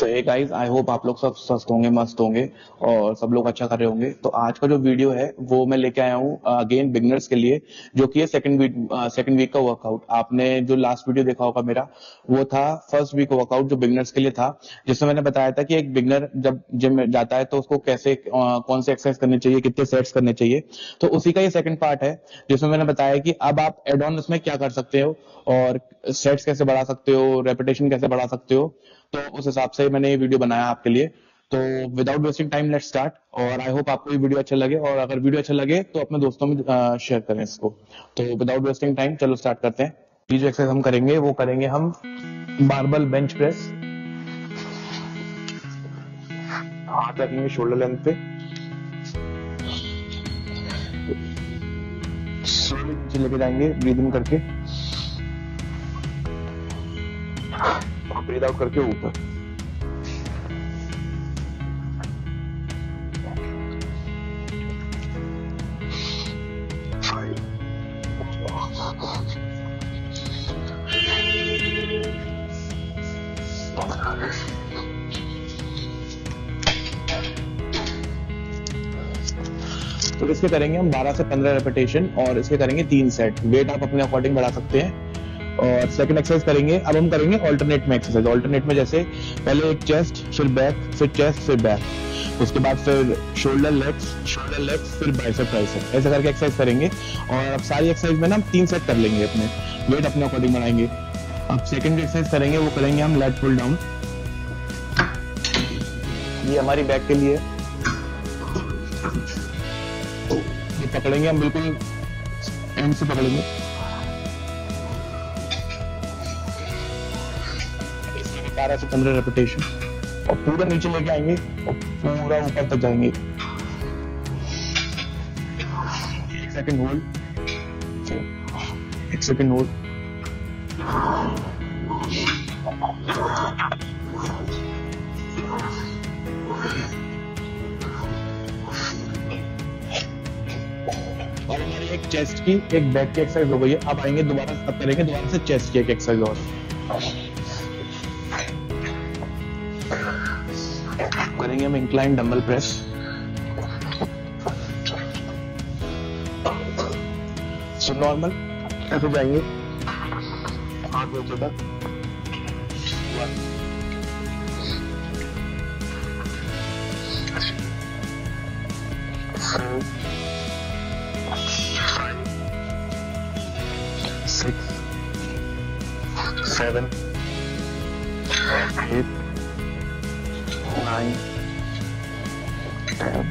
So hey guys, I hope आप लोग सब स्वस्थ होंगे, मस्त होंगे और सब लोग अच्छा कर रहे होंगे। तो आज का जो वीडियो है वो मैं लेके आया हूँ अगेन बिगनर्स के लिए, जो कि है सेकंड वीक का वर्कआउट। आपने जो लास्ट वीडियो देखा होगा मेरा, वो था फर्स्ट वीक वर्कआउट जो बिगनर्स के लिए था, जिसमें मैंने बताया था कि एक बिगनर जब जिम में जाता है तो उसको कैसे कौन से एक्सरसाइज करनी चाहिए, कितने सेट्स करने चाहिए। तो उसी का ये सेकंड पार्ट है, जिसमें मैंने बताया कि अब आप एड ऑन उसमें क्या कर सकते हो और सेट्स कैसे बढ़ा सकते हो, रेपिटेशन कैसे बढ़ा सकते हो। तो उस हिसाब से मैंने ये वीडियो बनाया आपके लिए। तो without wasting time let's start. और आई होप आपको ये वीडियो अच्छा लगे, और अगर वीडियो अच्छा लगे तो अपने दोस्तों में शेयर करें इसको। तो विदाउट वेस्टिंग टाइम चलो स्टार्ट करते हैं। ये जो एक्सरसाइज हम करेंगे वो करेंगे हम बारबल बेंच प्रेस। हाथ रखेंगे शोल्डर लेंथ पे, स्लोली नीचे लेके जाएंगे ब्रीद इन करके और ब्रीद आउट करके ऊपर। तो इसके करेंगे हम 12 से 15 रेपिटेशन और इसके करेंगे 3 सेट। वेट आप अपने अकॉर्डिंग बढ़ा सकते हैं। और सेकंड एक्सरसाइज करेंगे, अब हम करेंगे ऑल्टरनेट में एक्सरसाइज। ऑल्टरनेट में जैसे पहले एक चेस्ट, फिर बैक, फिर चेस्ट, फिर बैक, उसके बाद फिर शोल्डर लेग्स, फिर बाइसेप ट्राइसेप, ऐसे करके एक्सरसाइज करेंगे। और अब सारी एक्सरसाइज में ना हम 3 सेट कर लेंगे, अपने वेट अपने अकॉर्डिंग बढ़ाएंगे। अब सेकंड एक्सरसाइज करेंगे, वो करेंगे हम लेट पुल डाउन। ये हमारी बैक के लिए पकड़ेंगे हम, बिल्कुल एंड से पकड़ेंगे, 12 से 15 रेपिटेशन और पूरा नीचे लेके आएंगे और पूरा ऊपर तक जाएंगे। 1 सेकंड होल्ड, 1 सेकंड होल्ड, एक चेस्ट की, एक बैक की एक्सरसाइज हो गई है। अब आएंगे दोबारा, अब करेंगे दोबारा से चेस्ट की एक एक्सरसाइज और। करेंगे हम incline dumbbell press. So normal ऐसे जाएंगे, हाथ नीचे तक, 6, 7, 8, 9, 10,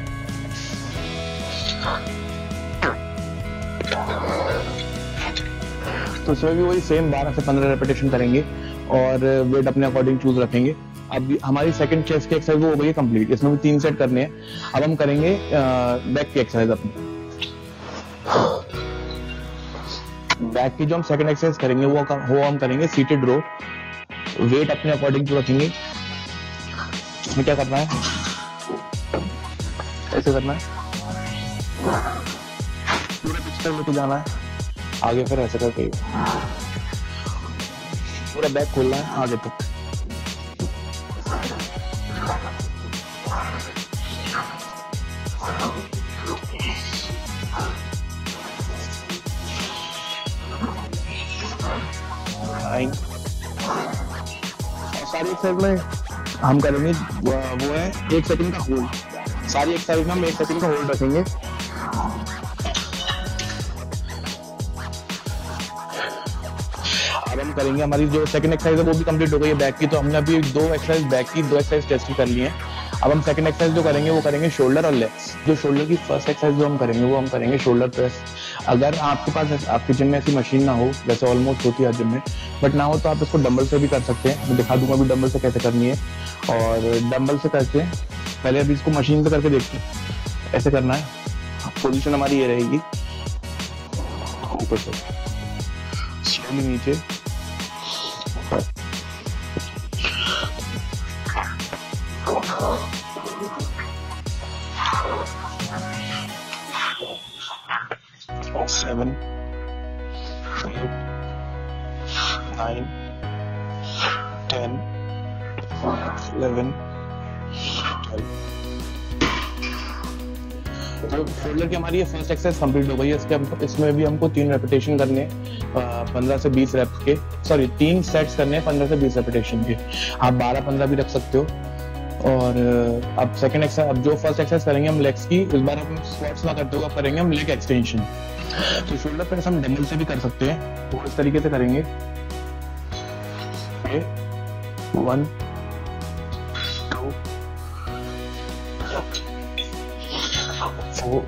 तो इसमें भी वही सेम 12 से 15 रेपिटेशन करेंगे और वेट अपने अकॉर्डिंग चूज रखेंगे। अब हमारी सेकंड चेस्ट की एक्सरसाइज वो हो गई है कंप्लीट। इसमें भी 3 सेट करने हैं। अब हम करेंगे बैक की एक्सरसाइज अपनी। बैक की जो हम सेकंड एक्सरसाइज करेंगे वो हम करेंगे सीटेड रो। वेट अपने अकॉर्डिंग तो रखेंगे। इसमें क्या करना है, ऐसे करना है, पूरा पिच तक लेके जाना है, आगे फिर ऐसे करके पूरा बैक खोलना है आगे तक। सारी एक्सरसाइज में हम करेंगे वो है 1 सेकंड का होल्ड। सारी एक्सरसाइज में हम 1 सेकंड का होल्ड रखेंगे। अब हम करेंगे, हमारी जो सेकंड एक्सरसाइज है वो भी कंप्लीट हो गई है बैक की। तो हमने अभी 2 एक्सरसाइज बैक की, 2 एक्सरसाइज चेस्ट की कर ली है। अब हम सेकंड एक्सरसाइज जो करेंगे वो करेंगे शोल्डर और लेग्स। जो शोल्डर की फर्स्ट एक्सरसाइज जो हम करेंगे वो हम करेंगे शोल्डर प्रेस। अगर आपके पास आपके जिम में ऐसी मशीन ना हो, वैसे ऑलमोस्ट होती है जिम में, बट ना हो तो आप इसको डंबल से भी कर सकते हैं। मैं दिखा दूंगा अभी डंबल से कैसे करनी है। और डंबल से करते हैं, पहले अभी इसको मशीन से करके देखते हैं। ऐसे करना है, पोजीशन हमारी ये रहेगी, ऊपर से स्लोली नीचे, 7, 8, 9, 10, 11, 12। तो शोल्डर की हमारी ये फर्स्ट एक्सरसाइज कंप्लीट हो गई है। इसमें भी हमको 3 रेपिटेशन करने हैं 15 से 20 रेप्स के, सॉरी 3 सेट्स करने हैं 15 से 20 रेपिटेशन के। आप 12-15 भी रख सकते हो। और अब सेकंड एक्सरसाइज, अब जो फर्स्ट एक्सरसाइज करेंगे हम लेग्स की, इस बार हम स्क्वाट्स ना करते हुए करेंगे हम लेग एक्सटेंशन। तो शोल्डर प्रेस हम डंबल से भी कर सकते हैं, तो इस तरीके से करेंगे। 1, 2, 4,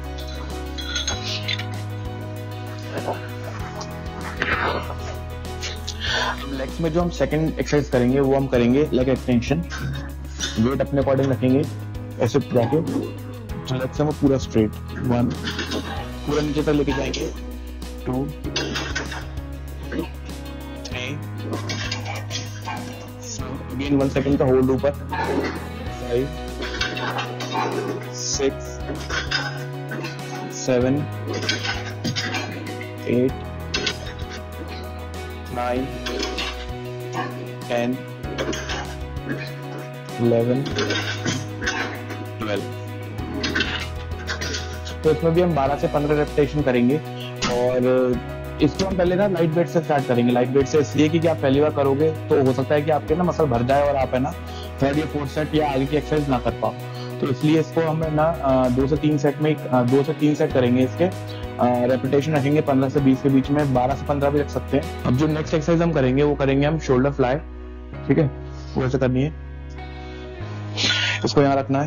लेग्स में जो हम सेकंड एक्सरसाइज करेंगे वो हम करेंगे लेग एक्सटेंशन। वेट अपने अकॉर्डिंग रखेंगे, ऐसे जाके जो लेग्स है वो पूरा स्ट्रेट, 1 पूरा नीचे तक लेके जाएंगे, 2, 3, अगेन 1 सेकंड का होल्ड ऊपर, 5, 6, 7, 8, 9, 10, 11, 12। तो इसमें भी हम 12 से 15 रेपिटेशन करेंगे। और इसको हम पहले ना लाइट वेट से स्टार्ट करेंगे। लाइट वेट से इसलिए कि आप पहली बार करोगे तो हो सकता है कि आपके ना मसल भर जाए और आप है ना थर्ड या फोर्थ सेट या आगे की एक्सरसाइज ना कर पाओ। तो इसलिए इसको हम है ना 2 से 3 सेट में 2 से 3 सेट करेंगे। इसके रेपिटेशन रखेंगे 15 से 20 के बीच में, 12 से 15 भी रख सकते हैं। अब जो नेक्स्ट एक्सरसाइज हम करेंगे वो करेंगे हम शोल्डर फ्लाई। ठीक है, वो ऐसे करनी है, इसको यहाँ रखना है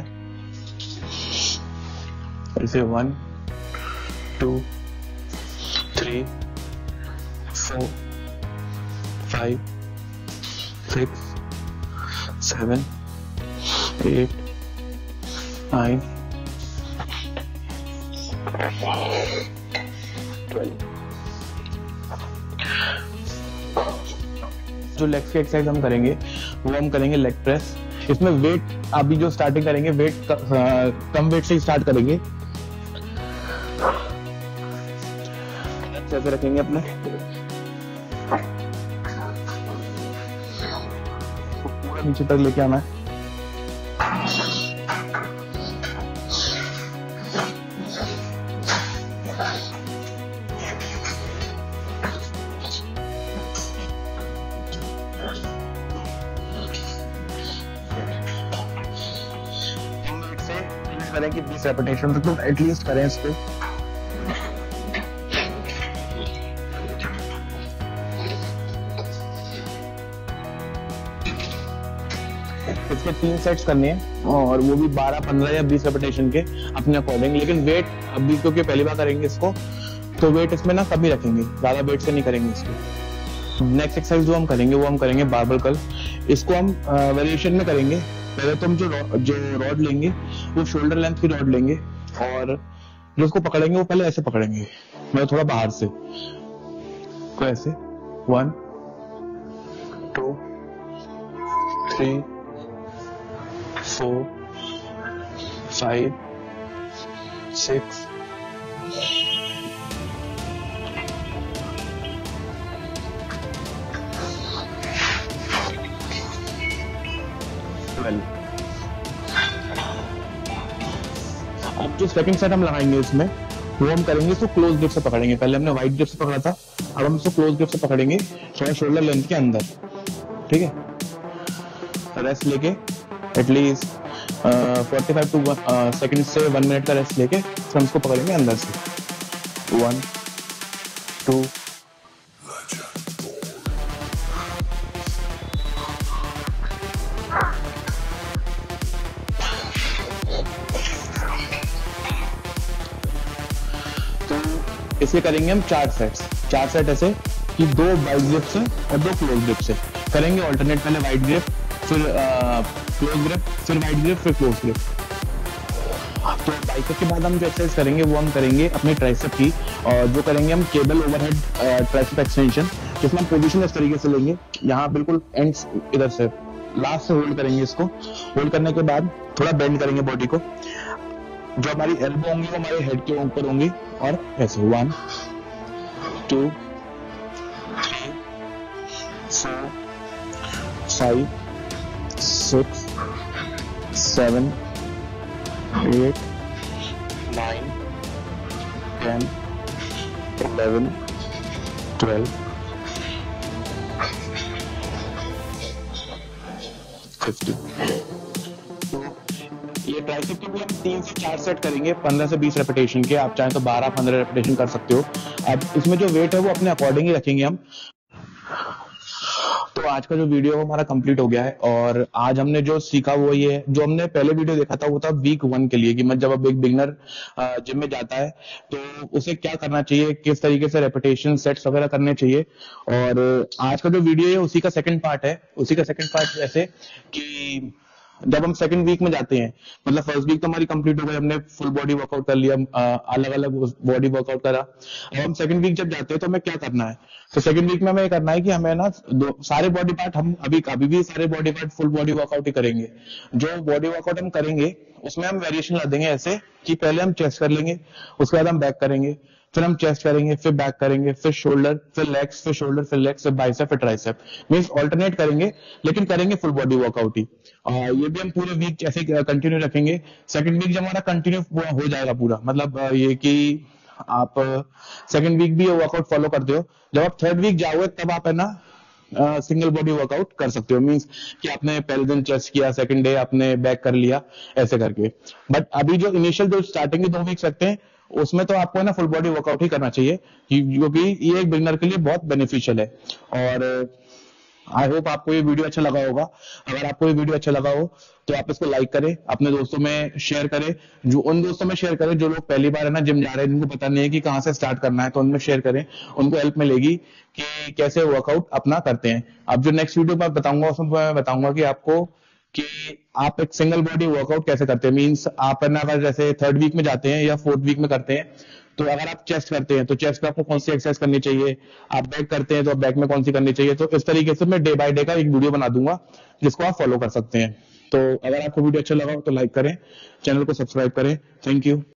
ऐसे, 1, 2, 3, 4, 5, 6, 7, 8, 9, 12। जो लेग्स की एक्सरसाइज हम करेंगे वो हम करेंगे लेग प्रेस। इसमें वेट अभी जो स्टार्टिंग करेंगे वेट कम वेट से स्टार्ट करेंगे। ऐसे रखेंगे अपने, पूरा नीचे तक लेके आना है। करें कि 20 रेपिटेशन तक तो एटलीस्ट करें इसको। इसके 3 सेट्स करने हैं और वो भी 12, 15 या 20 रेपिटेशन के अपने अकॉर्डिंग। लेकिन वेट अभी क्योंकि पहली बार करेंगे इसको तो वेट इसमें ना कम ही रखेंगे, ज्यादा वेट से नहीं करेंगे इसको। नेक्स्ट एक्सरसाइज जो हम करेंगे वो हम करेंगे बारबेल कर्ल। इसको हम वेरिएशन में करेंगे। पहले तो हम जो रॉड लेंगे वो शोल्डर लेंथ की रॉड लेंगे और जो उसको पकड़ेंगे वो पहले ऐसे पकड़ेंगे, मतलब थोड़ा बाहर से, तो ऐसे 1, 2, 3, 4, 5, 6, 12। अब जो सेकंड सेट हम लगाएंगे इसमें वो हम करेंगे इसको क्लोज ग्रिप से पकड़ेंगे। पहले हमने वाइड ग्रिप से पकड़ा था, अब हम इसको क्लोज ग्रिप से पकड़ेंगे थोड़ा शोल्डर लेंथ के अंदर। ठीक है, रेस्ट लेके एटलीस्ट 45 टू सेकंड से 1 मिनट का रेस्ट लेके फिर हम इसको पकड़ेंगे अंदर से। 1, 2, इसे करेंगे हम 4 सेट ऐसे कि 2 वाइड ग्रिप से और 2 क्लोज ग्रिप से करेंगे ऑल्टरनेट। पहले वाइड ग्रिप, फिर क्लोज ग्रिप, फिर वाइड ग्रिप, फिर क्लोज ग्रिप। तो बाइसेप के बाद हम जो एक्सरसाइज करेंगे वो हम करेंगे अपने ट्राइसेप की, और जो करेंगे हम केबल ओवरहेड ट्राइसेप एक्सटेंशन, जिसमें हम पोजीशन इस तरीके से लेंगे, यहाँ बिल्कुल एंड्स इधर से लास्ट से होल्ड करेंगे। इसको होल्ड करने के बाद थोड़ा बेंड करेंगे बॉडी को, जो हमारी एल्बो होंगी वो हमारे हेड के ऊपर होंगी और ऐसे 1, 2, 3, 4, 5, 6, 7, 8, 9, 10, 11, 12, 50। ये ट्राइसेप के भी हम 3 से 4 सेट करेंगे 15 से 20 रेपिटेशन के। आप चाहें तो 12-15 रेपिटेशन कर सकते हो। अब इसमें जो वेट है वो अपने अकॉर्डिंग ही रखेंगे हम। तो आज का जो वीडियो है हमारा कंप्लीट हो गया है, और आज हमने जो सीखा वो ये है, जो हमने पहले वीडियो देखा था वो था वीक 1 के लिए, कि मतलब जब अब एक बिगनर जिम में जाता है तो उसे क्या करना चाहिए, किस तरीके से रेपिटेशन सेट्स वगैरह करने चाहिए। और आज का जो वीडियो है उसी का सेकंड पार्ट है। उसी का सेकंड पार्ट ऐसे कि जब हम सेकंड वीक में जाते हैं, मतलब फर्स्ट वीक तो हमारी कंप्लीट हो गई, हमने फुल बॉडी वर्कआउट कर लिया, अलग अलग बॉडी वर्कआउट करा। अब हम सेकंड वीक जब जाते हैं तो हमें क्या करना है, तो सेकंड वीक में हमें करना है कि हमें ना सारे बॉडी पार्ट, हम अभी भी सारे body part full body workout ही करेंगे। जो बॉडी वर्कआउट हम करेंगे उसमें हम वेरिएशन ला देंगे, ऐसे कि पहले हम चेस्ट कर लेंगे, उसके बाद हम बैक करेंगे, फिर हम चेस्ट करेंगे, फिर बैक करेंगे, फिर शोल्डर, फिर लेग्स, फिर शोल्डर, फिर लेग्स, फिर बाइसेप, फिर ट्राइसेप। मींस ऑल्टरनेट करेंगे, लेकिन करेंगे फुल बॉडी वर्कआउट ही। ये भी हम पूरे वीक ऐसे कंटिन्यू रखेंगे। सेकंड वीक जब हमारा कंटिन्यू हो जाएगा पूरा, मतलब ये कि आप सेकंड वीक भी ये वर्कआउट फॉलो करते हो, जब आप थर्ड वीक जाओगे तब आप है ना सिंगल बॉडी वर्कआउट कर सकते हो। मींस कि आपने पहले दिन चेस्ट किया, सेकंड डे आपने बैक कर लिया, ऐसे करके। बट अभी जो इनिशियल जो स्टार्टिंग के 2 वीक्स रखते हैं उसमें तो आपको है ना फुल बॉडी वर्कआउट ही करना चाहिए, क्योंकि ये एक बिगनर के लिए बहुत बेनिफिशियल है। और आई होप आपको ये वीडियो अच्छा लगा होगा। अगर आपको ये वीडियो अच्छा लगा हो तो आप इसको लाइक करें, अपने दोस्तों में शेयर करें, जो उन दोस्तों में शेयर करें जो लोग पहली बार है ना जिम जा रहे हैं, जिनको पता नहीं है कि कहाँ से स्टार्ट करना है, तो उनमें शेयर करें, उनको हेल्प मिलेगी कि कैसे वर्कआउट अपना करते हैं। अब जो नेक्स्ट वीडियो मैं बताऊंगा उसमें मैं बताऊंगा कि आपको कि आप एक सिंगल बॉडी वर्कआउट कैसे करते हैं। मींस आप है ना अगर जैसे थर्ड वीक में जाते हैं या फोर्थ वीक में करते हैं, तो अगर आप चेस्ट करते हैं तो चेस्ट पे आपको कौन सी एक्सरसाइज करनी चाहिए, आप बैक करते हैं तो आप बैक में कौन सी करनी चाहिए। तो इस तरीके से मैं डे बाय डे का एक वीडियो बना दूंगा जिसको आप फॉलो कर सकते हैं। तो अगर आपको वीडियो अच्छा लगा हो तो लाइक करें, चैनल को सब्सक्राइब करें। Thank you.